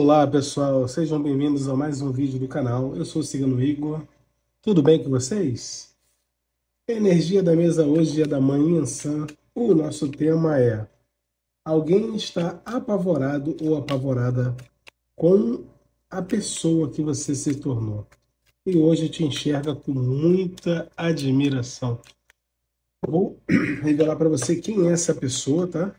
Olá pessoal, sejam bem-vindos a mais um vídeo do canal. Eu sou o Cigano Igor, tudo bem com vocês? A energia da mesa hoje é da Manhã Sã. O nosso tema é: alguém está apavorado ou apavorada com a pessoa que você se tornou e hoje te enxerga com muita admiração. Vou revelar para você quem é essa pessoa, tá?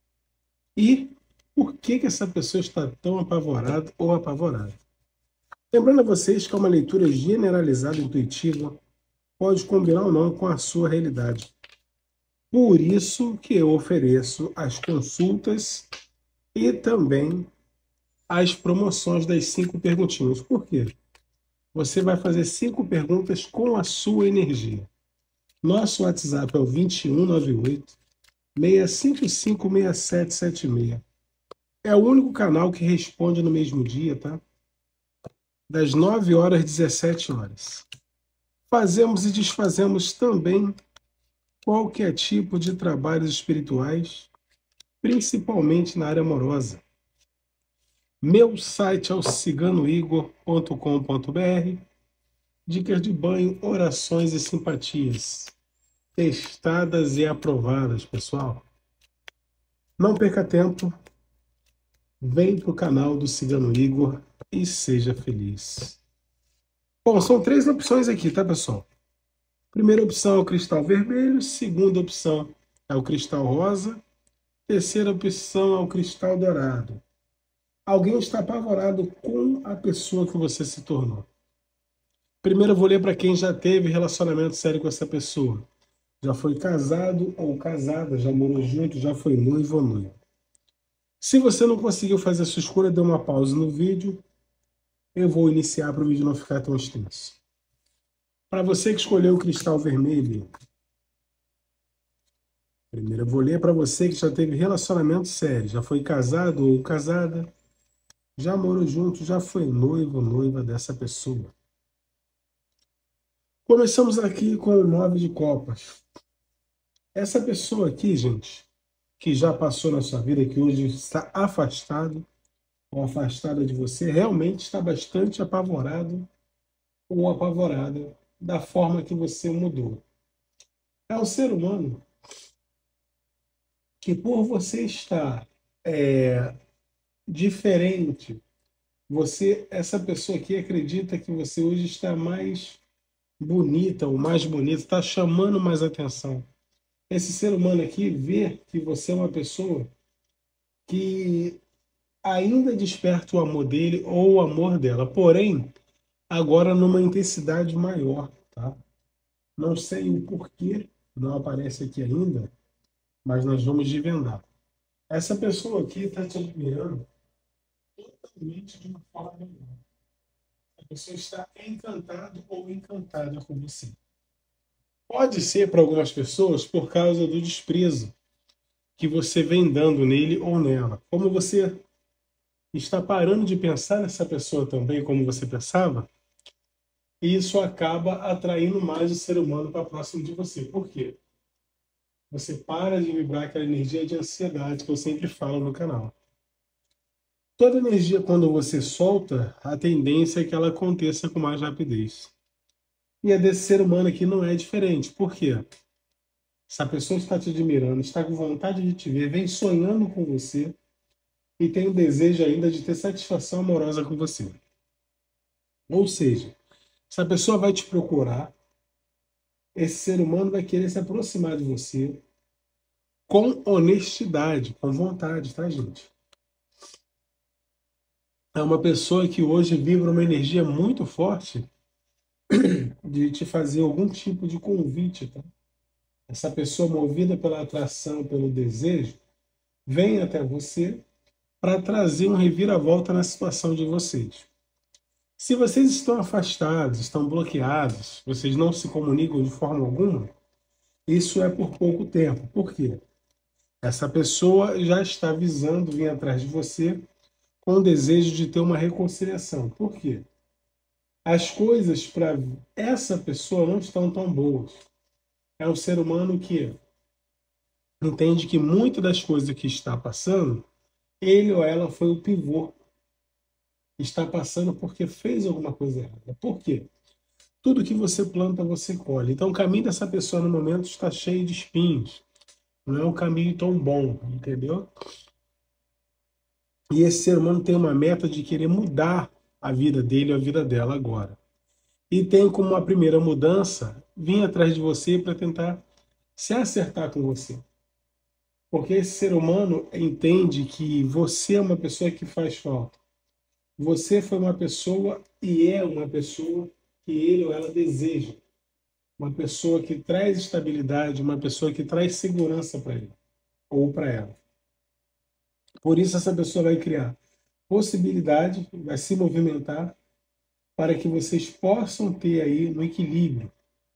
E por que essa pessoa está tão apavorada ou apavorada. Lembrando a vocês que é uma leitura generalizada e intuitiva, pode combinar ou não com a sua realidade. Por isso que eu ofereço as consultas e também as promoções das 5 perguntinhas. Por quê? Você vai fazer 5 perguntas com a sua energia. Nosso WhatsApp é o 2198 655 6776. É o único canal que responde no mesmo dia, tá? Das 9 horas às 17 horas. Fazemos e desfazemos também qualquer tipo de trabalhos espirituais, principalmente na área amorosa. Meu site é o ciganoigor.com.br. Dicas de banho, orações e simpatias. Testadas e aprovadas, pessoal. Não perca tempo. Vem para o canal do Cigano Igor e seja feliz. Bom, são 3 opções aqui, tá, pessoal? Primeira opção é o cristal vermelho, segunda opção é o cristal rosa, terceira opção é o cristal dourado. Alguém está apavorado com a pessoa que você se tornou. Primeiro eu vou ler para quem já teve relacionamento sério com essa pessoa. Já foi casado ou casada, já morou junto, já foi noivo ou noiva. Se você não conseguiu fazer a sua escolha, dê uma pausa no vídeo. Eu vou iniciar para o vídeo não ficar tão extenso. Para você que escolheu o cristal vermelho, primeiro eu vou ler para você que já teve relacionamento sério, já foi casado ou casada, já morou junto, já foi noivo ou noiva dessa pessoa. Começamos aqui com o 9 de copas. Essa pessoa aqui, gente, que já passou na sua vida, que hoje está afastado ou afastada de você, realmente está bastante apavorado ou apavorada da forma que você mudou. É um ser humano que, por você estar diferente, essa pessoa aqui acredita que você hoje está mais bonita ou mais bonito, está chamando mais atenção. Esse ser humano aqui vê que você é uma pessoa que ainda desperta o amor dele ou o amor dela, porém, agora numa intensidade maior, tá? Não sei o porquê, não aparece aqui ainda, mas nós vamos desvendar. Essa pessoa aqui está te admirando totalmente de uma forma melhor. A pessoa está encantada ou encantada com você. Pode ser para algumas pessoas por causa do desprezo que você vem dando nele ou nela. Como você está parando de pensar nessa pessoa também como você pensava, e isso acaba atraindo mais o ser humano para próximo de você. Por quê? Você para de vibrar aquela energia de ansiedade que eu sempre falo no canal. Toda energia, quando você solta, a tendência é que ela aconteça com mais rapidez. E a desse ser humano aqui não é diferente. Por quê? Essa pessoa está te admirando, está com vontade de te ver, vem sonhando com você e tem o desejo ainda de ter satisfação amorosa com você. Ou seja, essa pessoa vai te procurar, esse ser humano vai querer se aproximar de você com honestidade, com vontade, tá, gente? É uma pessoa que hoje vibra uma energia muito forte de te fazer algum tipo de convite, tá? Essa pessoa movida pela atração, pelo desejo, vem até você para trazer um reviravolta na situação de vocês. Se vocês estão afastados, estão bloqueados, vocês não se comunicam de forma alguma, isso é por pouco tempo. Por quê? Essa pessoa já está visando vir atrás de você com o desejo de ter uma reconciliação. Por quê? As coisas para essa pessoa não estão tão boas. É um ser humano que entende que muitas das coisas que está passando, ele ou ela foi o pivô. está passando porque fez alguma coisa errada. Por quê? Tudo que você planta, você colhe. Então, o caminho dessa pessoa no momento está cheio de espinhos. Não é um caminho tão bom, entendeu? E esse ser humano tem uma meta de querer mudar a vida dele ou a vida dela agora. E tem como uma primeira mudança vir atrás de você para tentar se acertar com você. Porque esse ser humano entende que você é uma pessoa que faz falta. Você foi uma pessoa e é uma pessoa que ele ou ela deseja. Uma pessoa que traz estabilidade, uma pessoa que traz segurança para ele ou para ela. Por isso essa pessoa vai criar possibilidade, vai se movimentar para que vocês possam ter aí no equilíbrio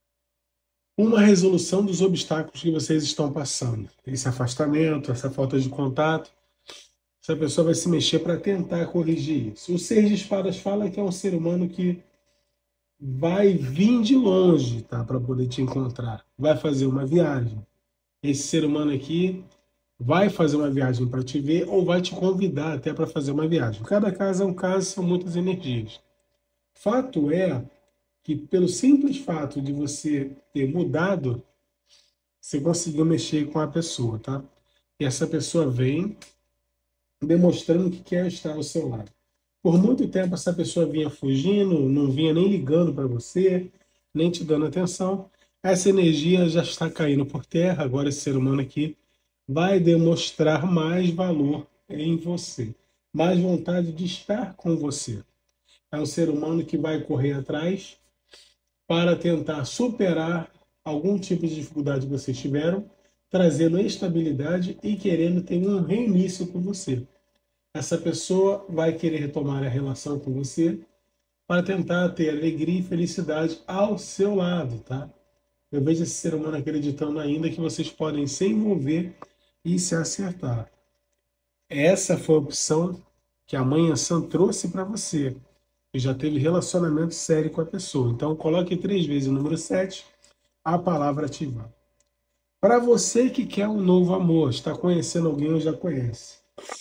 uma resolução dos obstáculos que vocês estão passando. Esse afastamento, essa falta de contato, essa pessoa vai se mexer para tentar corrigir isso. O Seis de Espadas fala que é um ser humano que vai vir de longe, tá, para poder te encontrar. Vai fazer uma viagem. Esse ser humano aqui vai fazer uma viagem para te ver ou vai te convidar até para fazer uma viagem. Cada caso é um caso, são muitas energias. Fato é que pelo simples fato de você ter mudado, você conseguiu mexer com a pessoa, tá? E essa pessoa vem demonstrando que quer estar ao seu lado. Por muito tempo essa pessoa vinha fugindo, não vinha nem ligando para você, nem te dando atenção. Essa energia já está caindo por terra, agora esse ser humano aqui vai demonstrar mais valor em você, mais vontade de estar com você. É um ser humano que vai correr atrás para tentar superar algum tipo de dificuldade que vocês tiveram, trazendo estabilidade e querendo ter um reinício com você. Essa pessoa vai querer retomar a relação com você para tentar ter alegria e felicidade ao seu lado, tá? Eu vejo esse ser humano acreditando ainda que vocês podem se envolver e se acertar. Essa foi a opção que a Mãe Ansã trouxe para você, que já teve relacionamento sério com a pessoa. Então, coloque 3 vezes o número 7, a palavra ativar. Para você que quer um novo amor, está conhecendo alguém ou já conhece.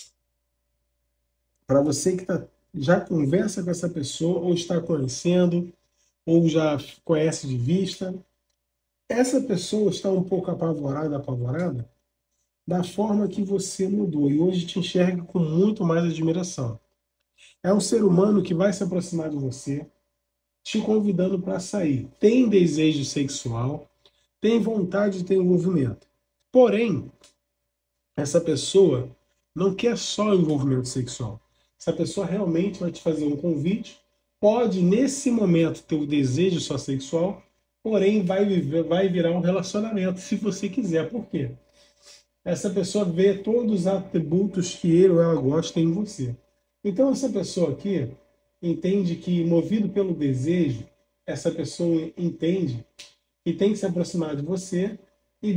Para você que já conversa com essa pessoa, ou está conhecendo, ou já conhece de vista, essa pessoa está um pouco apavorada, da forma que você mudou e hoje te enxerga com muito mais admiração. É um ser humano que vai se aproximar de você, te convidando para sair. Tem desejo sexual, tem vontade de ter envolvimento. Porém, essa pessoa não quer só envolvimento sexual. Essa pessoa realmente vai te fazer um convite, pode nesse momento ter o desejo só sexual, porém vai virar um relacionamento se você quiser. Por quê? Essa pessoa vê todos os atributos que ele ou ela gosta em você. Então essa pessoa aqui entende que, movido pelo desejo, essa pessoa entende que tem que se aproximar de você e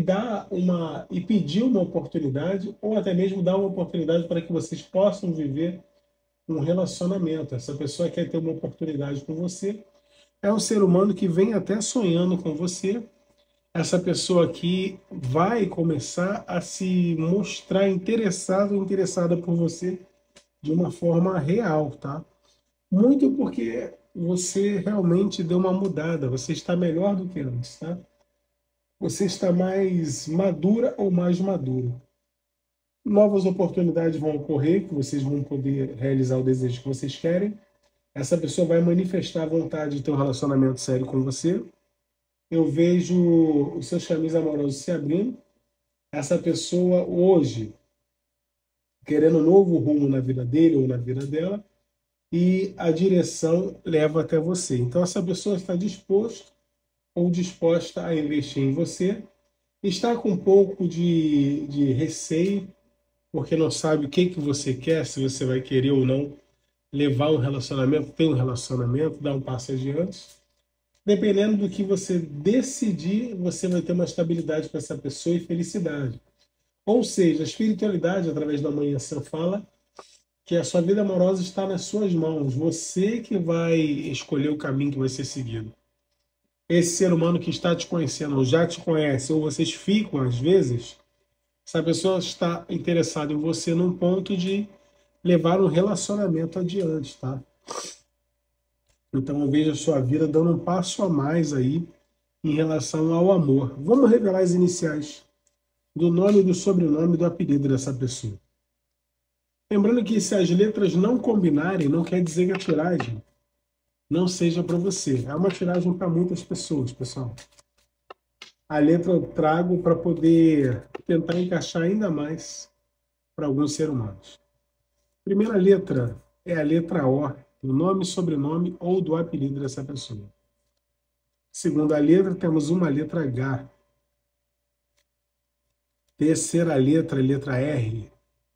pedir uma oportunidade, ou até mesmo dar uma oportunidade para que vocês possam viver um relacionamento. Essa pessoa quer ter uma oportunidade com você. É um ser humano que vem até sonhando com você. Essa pessoa aqui vai começar a se mostrar interessado ou interessada por você de uma forma real, tá? Muito porque você realmente deu uma mudada, você está melhor do que antes, tá? Você está mais madura ou mais maduro. Novas oportunidades vão ocorrer, que vocês vão poder realizar o desejo que vocês querem. Essa pessoa vai manifestar a vontade de ter um relacionamento sério com você. Eu vejo os seus caminhos amorosos se abrindo. Essa pessoa hoje querendo um novo rumo na vida dele ou na vida dela, e a direção leva até você. Então essa pessoa está disposto ou disposta a investir em você, está com um pouco de receio, porque não sabe o que você quer, se você vai querer ou não levar um relacionamento, ter um relacionamento, dar um passo adiante. Dependendo do que você decidir, você vai ter uma estabilidade com essa pessoa e felicidade. Ou seja, a espiritualidade, através da Mãe Ansã, fala que a sua vida amorosa está nas suas mãos. Você que vai escolher o caminho que vai ser seguido. Esse ser humano que está te conhecendo, ou já te conhece, ou vocês ficam às vezes, essa pessoa está interessada em você num ponto de levar um relacionamento adiante, tá? Então eu vejo a sua vida dando um passo a mais aí em relação ao amor. Vamos revelar as iniciais do nome, do sobrenome e do apelido dessa pessoa. Lembrando que se as letras não combinarem, não quer dizer que a tiragem não seja para você. É uma tiragem para muitas pessoas, pessoal. A letra eu trago para poder tentar encaixar ainda mais para alguns seres humanos. Primeira letra é a letra O, do nome, sobrenome ou do apelido dessa pessoa. Segunda letra, temos uma letra H. Terceira letra, letra R.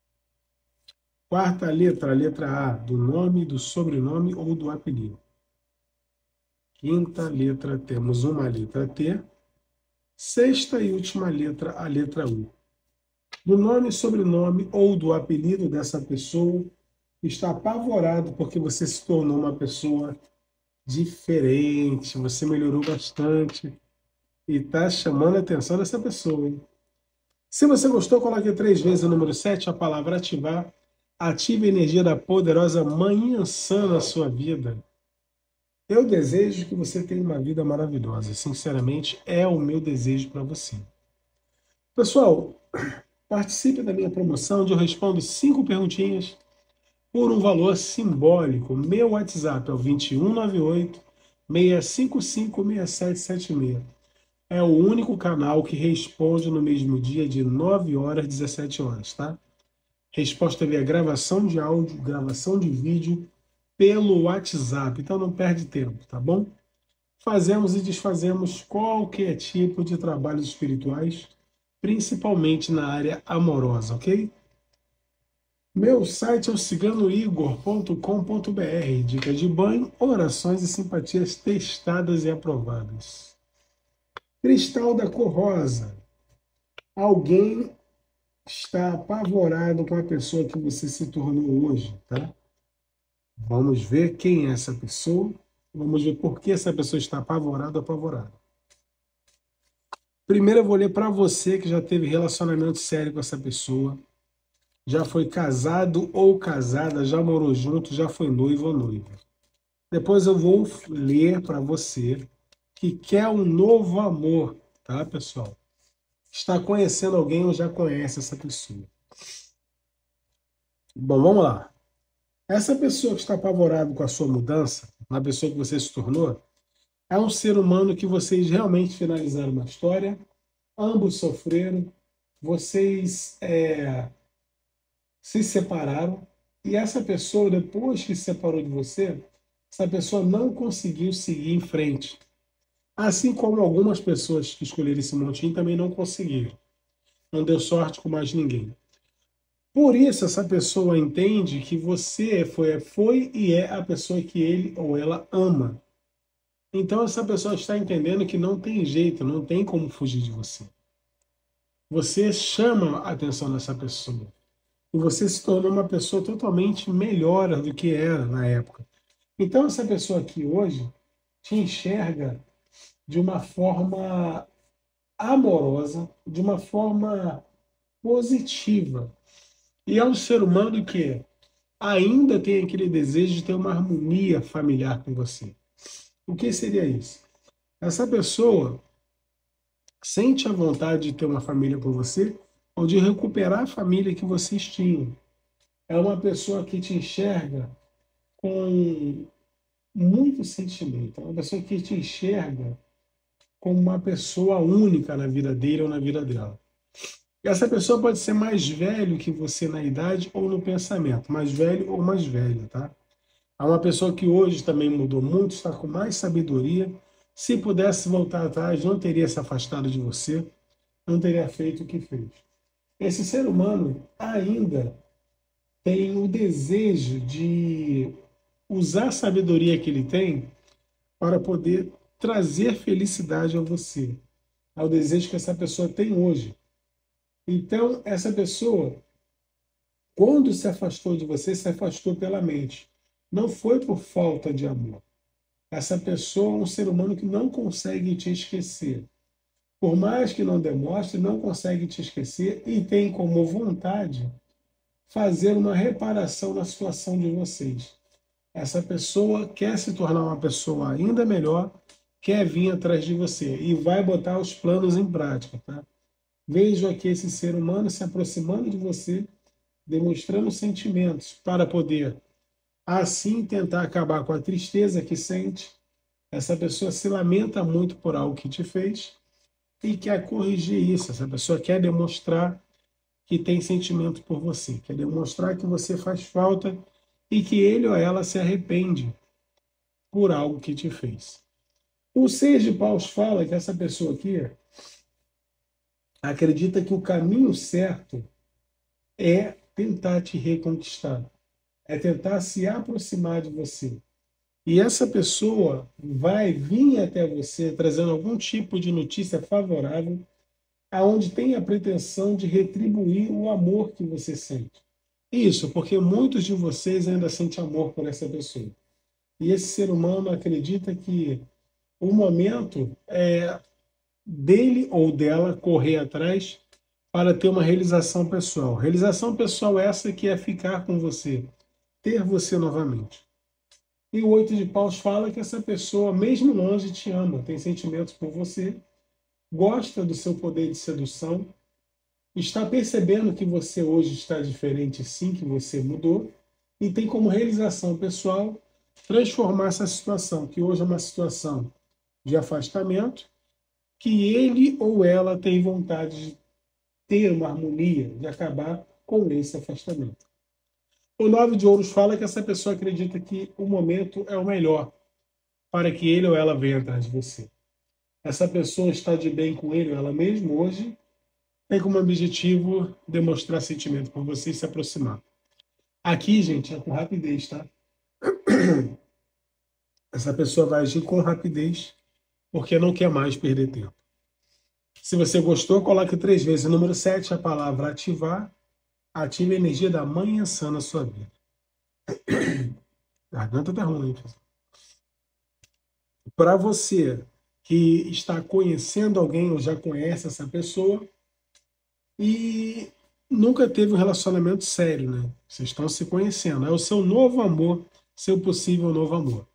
Quarta letra, a letra A, do nome, do sobrenome ou do apelido. Quinta letra, temos uma letra T. Sexta e última letra, a letra U. Do nome, sobrenome ou do apelido dessa pessoa, está apavorado porque você se tornou uma pessoa diferente, você melhorou bastante e está chamando a atenção dessa pessoa, hein? Se você gostou, coloque 3 vezes o número 7, a palavra ativar. Ative a energia da poderosa Mãe Ansã na sua vida. Eu desejo que você tenha uma vida maravilhosa. Sinceramente, é o meu desejo para você. Pessoal, participe da minha promoção onde eu respondo 5 perguntinhas por um valor simbólico. Meu WhatsApp é o 2198 655 6776. É o único canal que responde no mesmo dia de 9 horas, 17 horas, tá? Resposta via gravação de áudio, gravação de vídeo pelo WhatsApp. Então não perde tempo, tá bom? Fazemos e desfazemos qualquer tipo de trabalhos espirituais, principalmente na área amorosa, ok? Meu site é o ciganoigor.com.br. Dicas de banho, orações e simpatias testadas e aprovadas. Cristal da cor rosa. Alguém está apavorado com a pessoa que você se tornou hoje, tá? Vamos ver quem é essa pessoa. Vamos ver por que essa pessoa está apavorada ou apavorada. Primeiro eu vou ler para você que já teve relacionamento sério com essa pessoa, já foi casado ou casada, já morou junto, já foi noivo ou noiva. Depois eu vou ler para você que quer um novo amor, tá, pessoal? Está conhecendo alguém ou já conhece essa pessoa. Bom, vamos lá. Essa pessoa que está apavorada com a sua mudança, a pessoa que você se tornou, é um ser humano que vocês realmente finalizaram uma história, ambos sofreram, vocês se separaram, e essa pessoa, depois que se separou de você, essa pessoa não conseguiu seguir em frente. Assim como algumas pessoas que escolheram esse montinho também não conseguiram. Não deu sorte com mais ninguém. Por isso, essa pessoa entende que você foi e é a pessoa que ele ou ela ama. Então, essa pessoa está entendendo que não tem jeito, não tem como fugir de você. Você chama a atenção dessa pessoa. E você se tornou uma pessoa totalmente melhor do que era na época. Então, essa pessoa aqui hoje te enxerga de uma forma amorosa, de uma forma positiva. E é um ser humano que ainda tem aquele desejo de ter uma harmonia familiar com você. O que seria isso? Essa pessoa sente a vontade de ter uma família com você ou de recuperar a família que vocês tinham. É uma pessoa que te enxerga com muito sentimento. É uma pessoa que te enxerga como uma pessoa única na vida dele ou na vida dela. E essa pessoa pode ser mais velho que você na idade ou no pensamento, mais velho ou mais velha, tá? É uma pessoa que hoje também mudou muito, está com mais sabedoria. Se pudesse voltar atrás, não teria se afastado de você, não teria feito o que fez. Esse ser humano ainda tem o desejo de usar a sabedoria que ele tem para poder trazer felicidade a você. É o desejo que essa pessoa tem hoje. Então, essa pessoa, quando se afastou de você, se afastou pela mente. Não foi por falta de amor. Essa pessoa é um ser humano que não consegue te esquecer. Por mais que não demonstre, não consegue te esquecer e tem como vontade fazer uma reparação na situação de vocês. essa pessoa quer se tornar uma pessoa ainda melhor, quer vir atrás de você e vai botar os planos em prática, tá? Vejo aqui esse ser humano se aproximando de você, demonstrando sentimentos para poder, assim, tentar acabar com a tristeza que sente. Essa pessoa se lamenta muito por algo que te fez e quer corrigir isso. Essa pessoa quer demonstrar que tem sentimento por você, quer demonstrar que você faz falta e que ele ou ela se arrepende por algo que te fez. O Seis de Paus fala que essa pessoa aqui acredita que o caminho certo é tentar te reconquistar, é tentar se aproximar de você. E essa pessoa vai vir até você trazendo algum tipo de notícia favorável, aonde tem a pretensão de retribuir o amor que você sente. Isso, porque muitos de vocês ainda sentem amor por essa pessoa. E esse ser humano acredita que o momento é dele ou dela correr atrás para ter uma realização pessoal. Realização pessoal essa que é ficar com você, ter você novamente. E o Oito de Paus fala que essa pessoa, mesmo longe, te ama, tem sentimentos por você, gosta do seu poder de sedução, está percebendo que você hoje está diferente, sim, que você mudou, e tem como realização pessoal transformar essa situação, que hoje é uma situação de afastamento, que ele ou ela tem vontade de ter uma harmonia, de acabar com esse afastamento. O Nove de Ouros fala que essa pessoa acredita que o momento é o melhor para que ele ou ela venha atrás de você. Essa pessoa está de bem com ele ou ela mesma hoje, tem como objetivo demonstrar sentimento por você e se aproximar. Aqui, gente, é com rapidez, tá? Essa pessoa vai agir com rapidez porque não quer mais perder tempo. Se você gostou, coloque 3 vezes. O número 7, a palavra ativar. Ative a energia da manhã sã na sua vida. A garganta tá ruim, pessoal. Para você que está conhecendo alguém ou já conhece essa pessoa e nunca teve um relacionamento sério, né? Vocês estão se conhecendo. É o seu novo amor, seu possível novo amor.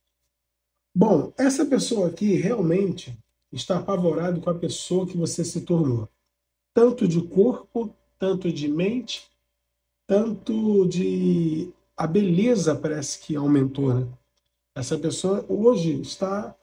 Bom, essa pessoa aqui realmente está apavorado com a pessoa que você se tornou. Tanto de corpo, tanto de mente, tanto de... A beleza parece que aumentou, né? Essa pessoa hoje está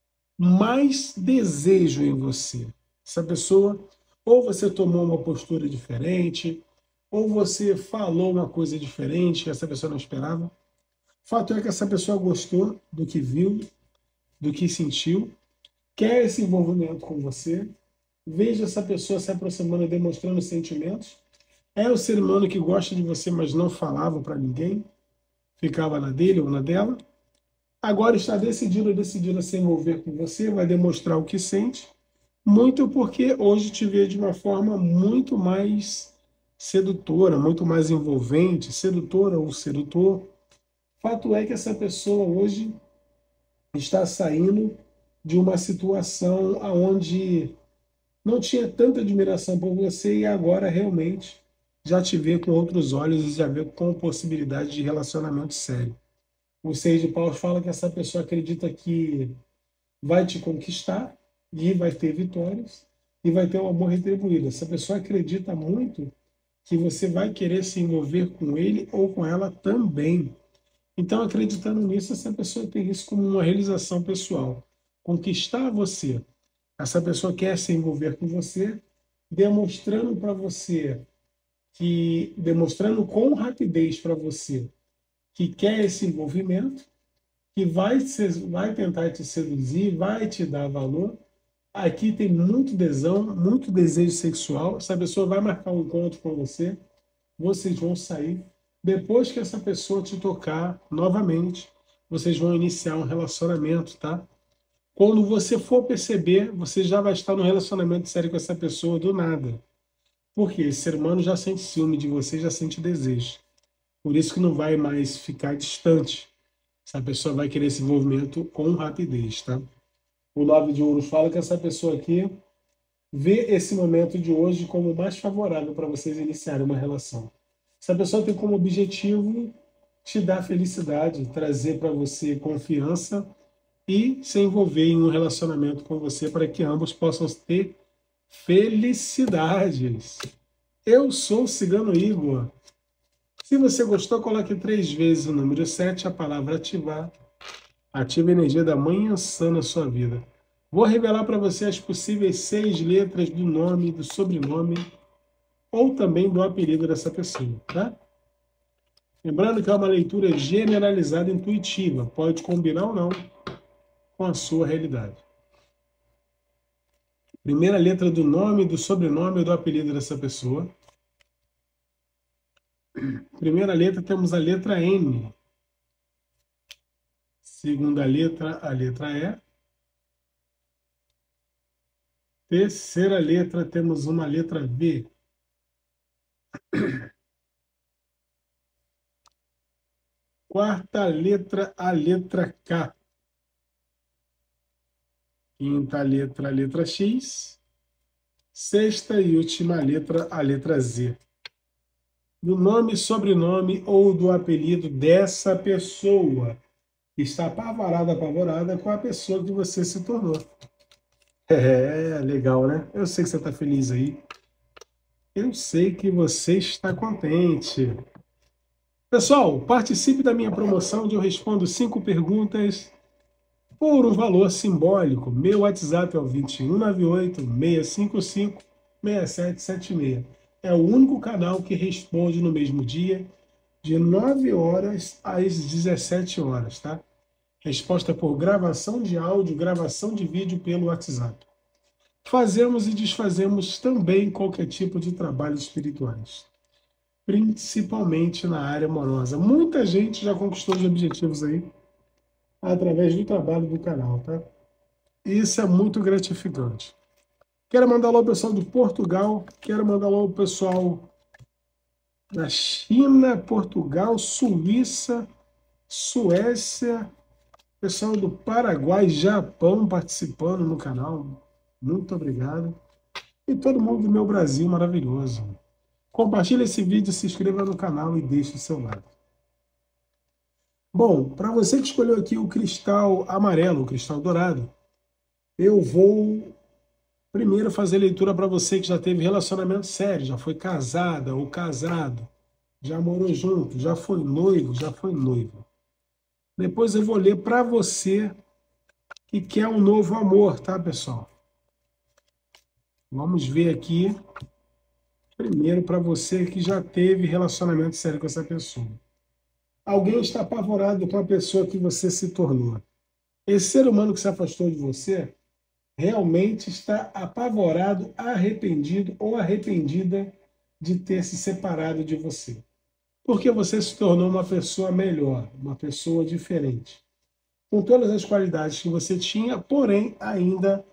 mais desejo em você. Essa pessoa, ou você tomou uma postura diferente, ou você falou uma coisa diferente que essa pessoa não esperava. Fato é que essa pessoa gostou do que viu, do que sentiu, quer esse envolvimento com você. Veja essa pessoa se aproximando e demonstrando sentimentos. É o ser humano que gosta de você, mas não falava para ninguém, ficava na dele ou na dela. Agora está decidido a se envolver com você, vai demonstrar o que sente, muito porque hoje te vê de uma forma muito mais sedutora, muito mais envolvente, sedutora ou sedutor. Fato é que essa pessoa hoje está saindo de uma situação onde não tinha tanta admiração por você e agora realmente já te vê com outros olhos e já vê com possibilidade de relacionamento sério. O Seis de Paus fala que essa pessoa acredita que vai te conquistar e vai ter vitórias e vai ter um amor retribuído. Essa pessoa acredita muito que você vai querer se envolver com ele ou com ela também. Então, acreditando nisso, essa pessoa tem isso como uma realização pessoal. Conquistar você. Essa pessoa quer se envolver com você, demonstrando para você demonstrando com rapidez para você que quer esse envolvimento, que vai tentar te seduzir, vai te dar valor. Aqui tem muito tesão, muito desejo sexual. Essa pessoa vai marcar um encontro com você, vocês vão sair. Depois que essa pessoa te tocar novamente, vocês vão iniciar um relacionamento, tá? Quando você for perceber, você já vai estar num relacionamento sério com essa pessoa do nada. Porque esse ser humano já sente ciúme de você, já sente desejo. Por isso que não vai mais ficar distante. Essa pessoa vai querer esse envolvimento com rapidez, tá? O Nove de Ouros fala que essa pessoa aqui vê esse momento de hoje como mais favorável para vocês iniciarem uma relação. Essa pessoa tem como objetivo te dar felicidade, trazer para você confiança e se envolver em um relacionamento com você para que ambos possam ter felicidades. Eu sou o Cigano Igor. Se você gostou, coloque 3 vezes o número 7, a palavra ativar. Ative a energia da manhã sã na sua vida. Vou revelar para você as possíveis 6 letras do nome, do sobrenome ou também do apelido dessa pessoa, tá? Lembrando que é uma leitura generalizada intuitiva, pode combinar ou não com a sua realidade. Primeira letra do nome, do sobrenome ou do apelido dessa pessoa. Primeira letra, temos a letra N. Segunda letra, a letra E. Terceira letra, temos uma letra V. Quarta letra, a letra K. Quinta letra, a letra X. Sexta e última letra, a letra Z. Do nome, sobrenome ou do apelido dessa pessoa. Está apavorada com a pessoa que você se tornou. É, legal, né? Eu sei que você está feliz aí. Eu sei que você está contente. Pessoal, participe da minha promoção onde eu respondo 5 perguntas por um valor simbólico. Meu WhatsApp é o 2198-655-6776. É o único canal que responde no mesmo dia, de 9 horas às 17 horas, tá? Resposta por gravação de áudio, gravação de vídeo pelo WhatsApp. Fazemos e desfazemos também qualquer tipo de trabalhos espirituais, principalmente na área amorosa. Muita gente já conquistou os objetivos aí através do trabalho do canal, tá? E isso é muito gratificante. Quero mandar alô ao pessoal de Portugal, quero mandar alô ao pessoal da China, Portugal, Suíça, Suécia, pessoal do Paraguai, Japão participando no canal. Muito obrigado. E todo mundo do meu Brasil maravilhoso. Compartilhe esse vídeo, se inscreva no canal e deixe o seu like. Bom, para você que escolheu aqui o cristal amarelo, o cristal dourado, eu vou primeiro fazer leitura para você que já teve relacionamento sério, já foi casada ou casado, já morou junto, já foi noivo, já foi noiva. Depois eu vou ler para você que quer um novo amor, tá, pessoal? Vamos ver aqui primeiro para você que já teve relacionamento sério com essa pessoa. Alguém está apavorado com a pessoa que você se tornou. Esse ser humano que se afastou de você realmente está apavorado, arrependido ou arrependida de ter se separado de você. Porque você se tornou uma pessoa melhor, uma pessoa diferente. Com todas as qualidades que você tinha, porém ainda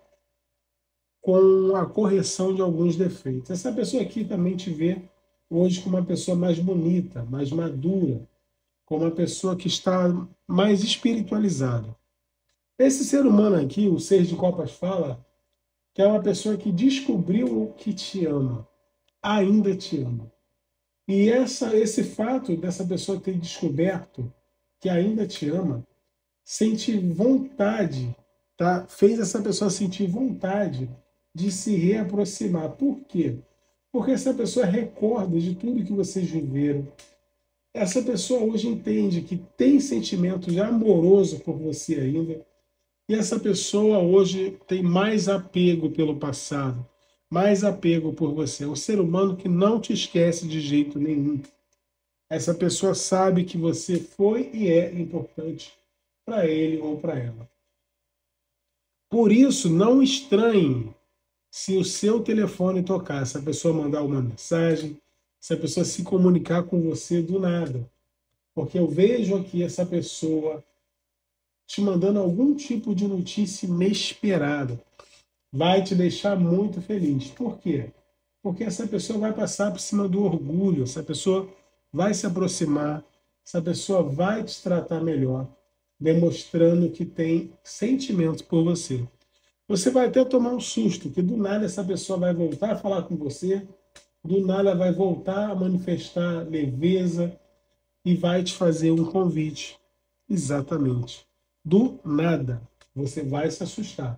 com a correção de alguns defeitos. Essa pessoa aqui também te vê hoje como uma pessoa mais bonita, mais madura, como uma pessoa que está mais espiritualizada. Esse ser humano aqui, o Seis de Copas fala, que é uma pessoa que descobriu que te ama, ainda te ama. E esse fato dessa pessoa ter descoberto que ainda te ama, sente vontade, tá? Fez essa pessoa sentir vontade de se reaproximar. Por quê? Porque essa pessoa recorda de tudo que vocês viveram. Essa pessoa hoje entende que tem sentimento de amoroso por você ainda. E essa pessoa hoje tem mais apego pelo passado, mais apego por você. É um ser humano que não te esquece de jeito nenhum. Essa pessoa sabe que você foi e é importante para ele ou para ela. Por isso, não estranhe se o seu telefone tocar, se a pessoa mandar uma mensagem, se a pessoa se comunicar com você do nada. Porque eu vejo aqui essa pessoa te mandando algum tipo de notícia inesperada. Vai te deixar muito feliz. Por quê? Porque essa pessoa vai passar por cima do orgulho, essa pessoa vai se aproximar, essa pessoa vai te tratar melhor, demonstrando que tem sentimentos por você. Você vai até tomar um susto, que do nada essa pessoa vai voltar a falar com você, do nada vai voltar a manifestar leveza, e vai te fazer um convite. Exatamente. Do nada. Você vai se assustar.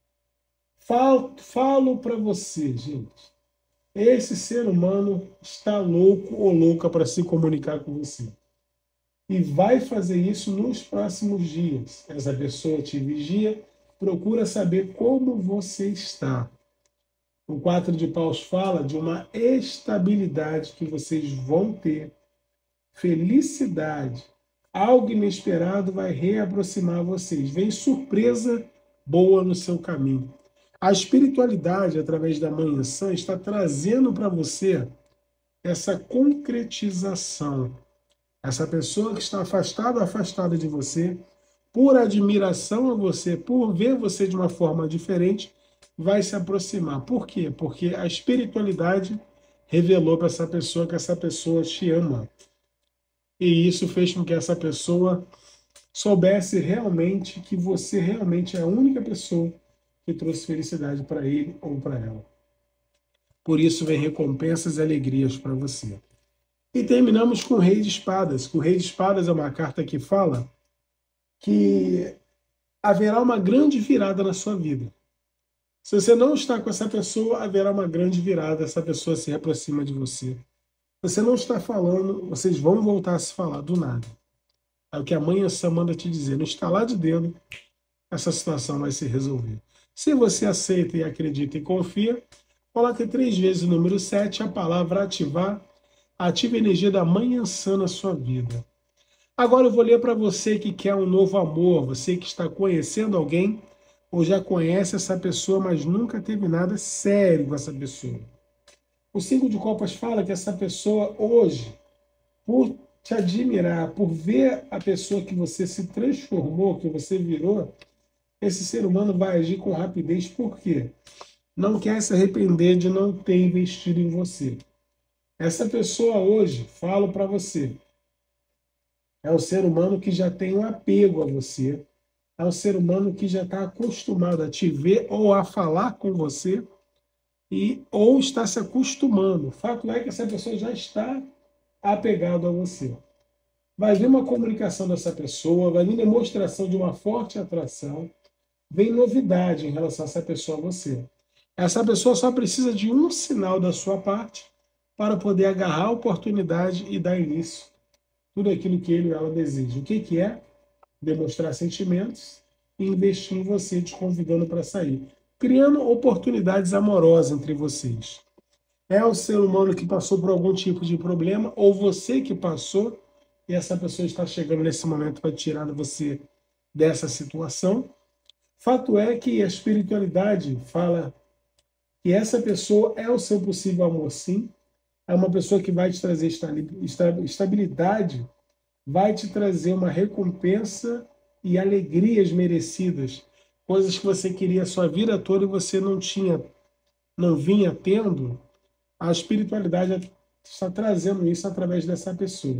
Falo para você, gente. Esse ser humano está louco ou louca para se comunicar com você. E vai fazer isso nos próximos dias. Essa pessoa te vigia, procura saber como você está. O 4 de paus fala de uma estabilidade que vocês vão ter, felicidade, algo inesperado vai reaproximar vocês. Vem surpresa boa no seu caminho. A espiritualidade, através da Mãe Sã, está trazendo para você essa concretização. Essa pessoa que está afastada ou afastada de você, por admiração a você, por ver você de uma forma diferente, vai se aproximar. Por quê? Porque a espiritualidade revelou para essa pessoa que essa pessoa te ama. E isso fez com que essa pessoa soubesse realmente que você realmente é a única pessoa que trouxe felicidade para ele ou para ela. Por isso vem recompensas e alegrias para você. E terminamos com o Rei de Espadas. O Rei de Espadas é uma carta que fala que haverá uma grande virada na sua vida. Se você não está com essa pessoa, haverá uma grande virada, essa pessoa se aproxima de você. Você não está falando, vocês vão voltar a se falar do nada. É o que a Mãe Sã manda te dizer. No estalar de dedo, essa situação vai se resolver. Se você aceita e acredita e confia, coloque 3 vezes o número 7, a palavra ativar. Ative a energia da Mãe Sã na sua vida. Agora eu vou ler para você que quer um novo amor, você que está conhecendo alguém ou já conhece essa pessoa, mas nunca teve nada sério com essa pessoa. O 5 de copas fala que essa pessoa hoje, por te admirar, por ver a pessoa que você se transformou, que você virou, esse ser humano vai agir com rapidez. Por quê? Não quer se arrepender de não ter investido em você. Essa pessoa hoje, falo para você, é o ser humano que já tem um apego a você, é o ser humano que já está acostumado a te ver ou a falar com você ou está se acostumando. O fato é que essa pessoa já está apegado a você. Vai vir uma comunicação dessa pessoa, vai vir demonstração de uma forte atração, vem novidade em relação a essa pessoa a você. Essa pessoa só precisa de um sinal da sua parte para poder agarrar a oportunidade e dar início tudo aquilo que ele ou ela deseja. O que é? Demonstrar sentimentos e investir em você, te convidando para sair, criando oportunidades amorosas entre vocês. É o ser humano que passou por algum tipo de problema, ou você que passou, e essa pessoa está chegando nesse momento para tirar você dessa situação. Fato é que a espiritualidade fala que essa pessoa é o seu possível amor, sim. É uma pessoa que vai te trazer estabilidade, vai te trazer uma recompensa e alegrias merecidas, coisas que você queria a sua vida toda e você não vinha tendo. A espiritualidade está trazendo isso através dessa pessoa.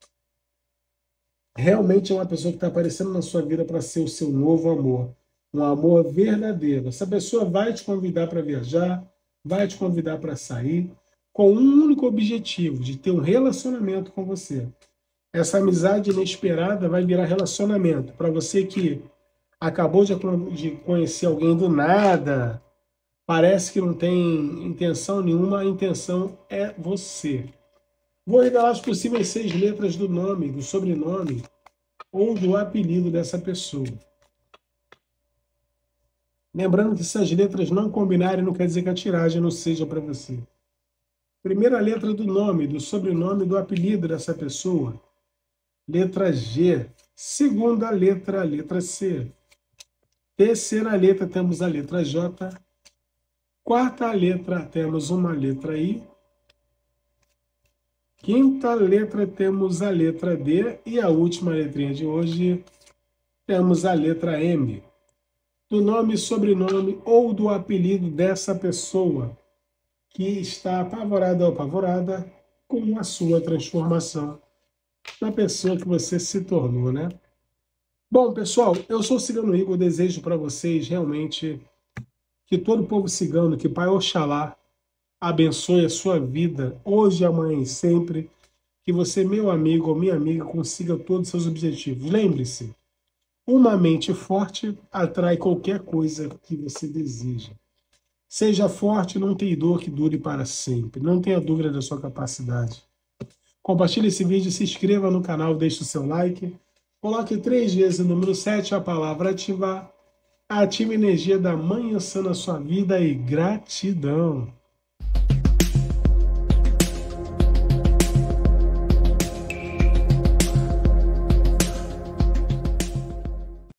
Realmente é uma pessoa que está aparecendo na sua vida para ser o seu novo amor, um amor verdadeiro. Essa pessoa vai te convidar para viajar, vai te convidar para sair, com um único objetivo, de ter um relacionamento com você. Essa amizade inesperada vai virar relacionamento. Para você que acabou de conhecer alguém do nada, parece que não tem intenção nenhuma, a intenção é você. Vou revelar as possíveis 6 letras do nome, do sobrenome ou do apelido dessa pessoa. Lembrando que se as letras não combinarem, não quer dizer que a tiragem não seja para você. Primeira letra do nome, do sobrenome, do apelido dessa pessoa. Letra G. Segunda letra, letra C. Terceira letra, temos a letra J. Quarta letra, temos uma letra I. Quinta letra, temos a letra D. E a última letrinha de hoje, temos a letra M. Do nome, sobrenome ou do apelido dessa pessoa que está apavorada ou apavorada com a sua transformação na pessoa que você se tornou, né? Bom, pessoal, eu sou o Cigano Igor, desejo para vocês realmente que todo o povo cigano, que Pai Oxalá abençoe a sua vida, hoje, amanhã e sempre, que você, meu amigo ou minha amiga, consiga todos os seus objetivos. Lembre-se, uma mente forte atrai qualquer coisa que você deseja. Seja forte, não tem dor que dure para sempre. Não tenha dúvida da sua capacidade. Compartilhe esse vídeo, se inscreva no canal, deixe o seu like. Coloque 3 vezes o número 7, a palavra ativar. Ative a energia da Manhã Sã na sua vida e gratidão.